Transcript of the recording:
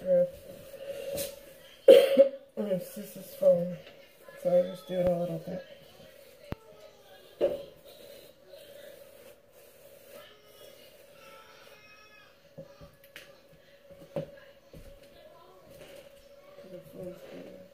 through. And it's Sis's phone, so I just do it a little bit. The phone's good.